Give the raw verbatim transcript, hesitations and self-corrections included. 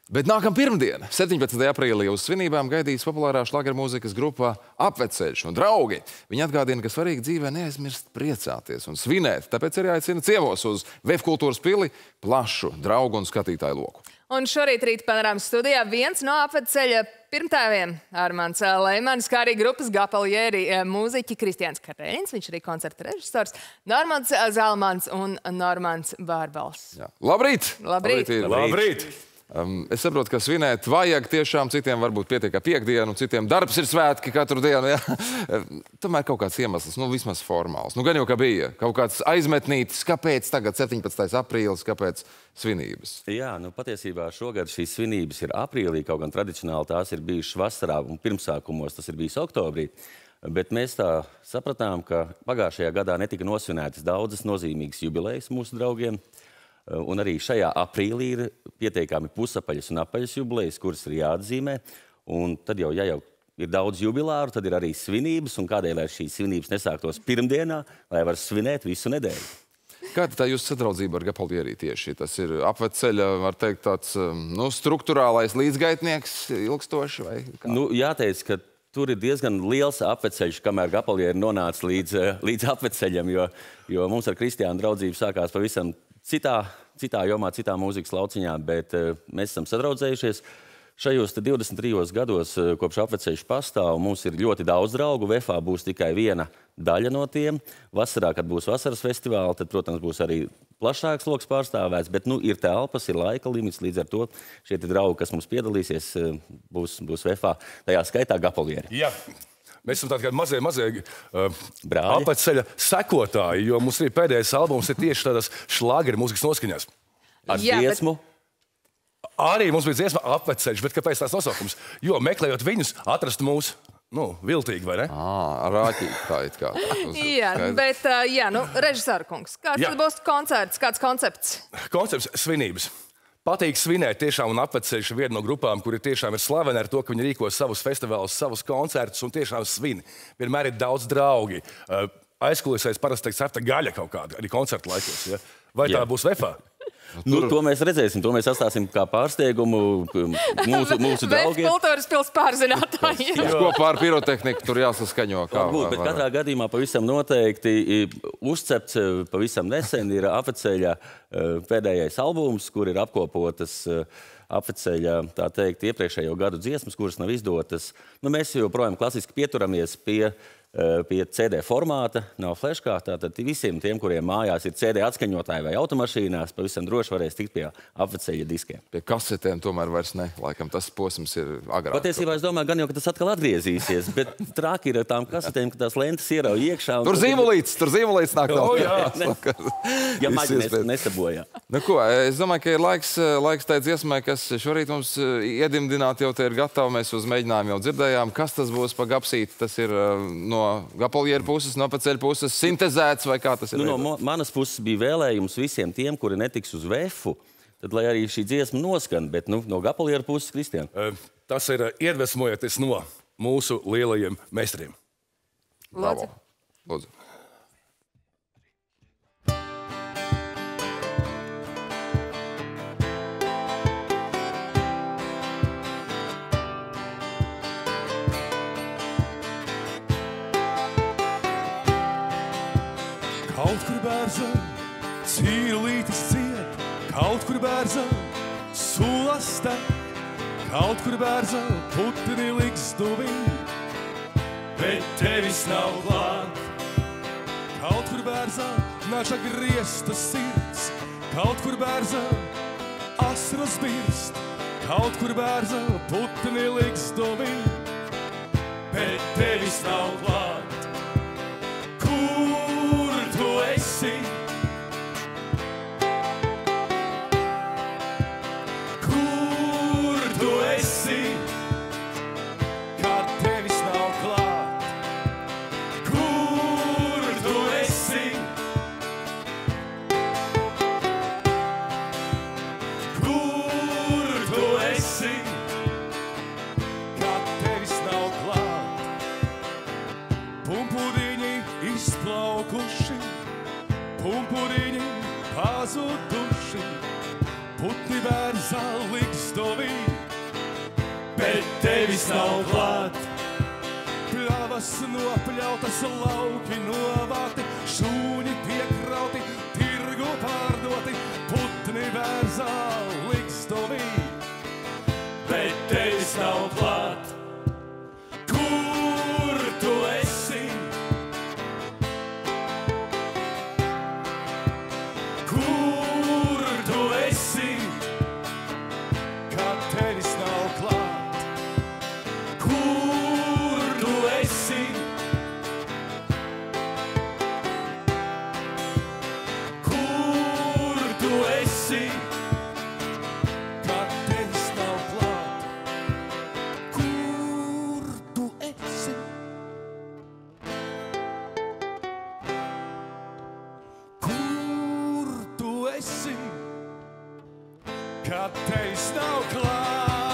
Bet nākam pirmdiena, septiņpadsmitajā aprīlī, uz svinībām gaidīs populārā šlagermūzikas grupa Apveceļš un draugi. Viņi atgādina, ka svarīgi dzīvē neaizmirst priecāties un svinēt, tāpēc arī aicina ciemos uz Vef kultūras pili plašu draugu un skatītāju loku. Un šorīt rīt panorāmas studijā viens no Apveceļa pirmtēviem Armands Leimans, kā arī grupas Gapalieri mūziķi Kristiāns Karēļins, viņš arī koncerta režisors, Normands Zalmans un Normans Bārbals. Jā. Labrīt! Labrīt! Labrīt! Labrīt! Um, es saprotu, ka svinēt vajag tiešām, citiem varbūt pietiek kā piekdienu, citiem darbs ir svētki katru dienu. Jā. Tomēr kaut kāds iemesls, nu vismaz formāls. Nu gan jau kā bija, kaut kāds aizmetnītis, kāpēc tagad septiņpadsmitais aprīlis, kāpēc svinības? Jā, nu patiesībā šogad šīs svinības ir aprīlī, kaut gan tradicionāli tās ir bijušas vasarā un pirmsākumos tas ir bijis oktobrī. Bet mēs tā sapratām, ka pagājušajā gadā netika nosvinētas daudzas nozīmīgas jubilejas mūsu draugiem. Un arī šajā aprīlī ir pieteikami pusapaļas un apaļas jubilejas, kuras ir jāatzīmē. Un tad jau, ja jau ir daudz jubilāru, tad ir arī svinības. Un kādēļ, lai šīs svinības nesāktos pirmdienā, lai var svinēt visu nedēļu? Kāda tā jūsu sadraudzība ar Gapalieri tieši? Tas ir Apveceļa, var teikt, tāds nu, struktūrālais līdzgaitnieks ilgstoši? Vai kā? Nu, jāteic, ka tur ir diezgan liels Apveceļš, kamēr Gapalieri nonāca līdz, līdz Apveceļam, jo, jo mums ar Kristiānu draudzību sākās pavisam Citā, citā jomā, citā mūzikas lauciņā, bet uh, mēs esam sadraudzējušies. Šajos divdesmit trijos gados, uh, kopš Apveceļš pastāv, mums ir ļoti daudz draugu. Vefā būs tikai viena daļa no tiem. Vasarā, kad būs vasaras festivāli, tad, protams, būs arī plašāks loks pārstāvēts, bet nu, ir telpas, ir laika limits, līdz ar to šie draugi, kas mums piedalīsies, uh, būs, būs Vefā, tajā skaitā Gapalieri. Jā. Mēs esam tādi kā mazie, mazie uh, Apveceļa sekotāji, jo mums arī pēdējais albums ir tieši tādas šlāgeri mūzikas noskaņās. Ar Jā, dziesmu? Bet... Arī mums bija dziesma Apveceļš, bet kāpēc tās nosaukums? Jo meklējot viņus, atrast mūs, nu, viltīgi, vai ne? Ā, ar rāķīti tā it kā. Jā, bet, uh, jā, nu, režisāra kungs, kāds Jā. tad būs koncerts, kāds koncepts? Koncepts svinības. Patīk svinēt tiešām, un Apveceļš ir viena no grupām, kuri tiešām ir slaveni ar to, ka viņi rīko savus festivālus, savus koncertus un tiešām svin. Vienmēr ir daudz draugi. Uh, aizkulisēs parasti teikt cepta gaļa kaut kāda, arī koncertu laikos. Ja? Vai Jā. tā būs Vefā? Nu, to mēs redzēsim, to mēs atstāsim kā pārsteigumu mūsu, mūsu draugiem. Vef kultūras pils pārzinātāji. Kopā ar pirotehniku tur jāsaskaņo. Kā, Būt, bet katrā gadījumā pavisam noteikti uzcepts pavisam nesen ir Apveceļa pēdējais albums, kur ir apkopotas Apveceļa, tā teikt, iepriekšējo gadu dziesmas, kuras nav izdotas. Nu, mēs joprojām klasiski pieturamies pie pie C D formāta, nav fleškā, tātad visiem tiem, kuriem mājās ir C D atskaņotāji vai automašīnās, pavisam droši varēs tikt pie Apveceļa diskiem. Pie kasetēm tomēr vairs ne, laikam tas posms ir agrāk. Patiesībā es domāju, gan jau, ka tas atkal atgriezīsies, bet trāki ir ar tām kasetēm, ka tās lentes ierauj iekšā. Tur zīmolīts, tur zīmolīts nāk O, tā. jā. Ja maģi nes, nesabojā. Nu ko, es domāju, ka ir laiks, laiks tai dziesmai, kas šorīt mums iedimdināt jau te ir gatava, mēs uz mēģinājumu jau dzirdējām. Kas tas būs pa gapsīti? Tas ir no Gapalieri puses, no Apveceļa puses sintezēts vai kā tas ir? Nu, no manas puses bija vēlējums visiem tiem, kuri netiks uz Vefu, tad lai arī šī dziesma noskan, bet nu, no Gapalieri puses, Kristiāna. Uh, tas ir uh, iedvesmojoties no mūsu lielajiem meistariem. Bravo. Lūdzu. Kaut kur bērza, cīrlītis ciet, kaut kur bērza, sulasta, kaut kur bērza, putni likstuvi, bet tevis nav klāt. Kaut kur bērza, naža griesta sirds, kaut kur bērza, asras birst, kaut kur bērza, putni likstuvi, bet tevis nav klāt. Tu esi, kur tu esi, kad tevis nav klāt? Kur tu esi, kur tu esi, kad tevis nav klāt? Pumpudiņi izplaukuši, pumpuriņi pazuduši, putni bērzā likstovi. bet tevis nav klāt. Pļavas nopļautas, lauki novāti, šūņi piekrauti, tirgu pārdoti, putni vērzā likstovī, bet tevis nav klāt. Kur tu esi? Kur tu esi? Kad tevis nav klāt. Kur tu esi? Kur tu esi? Kad tevis nav klāt. Kur tu esi? Kur tu esi? Kad tevis nav klāt.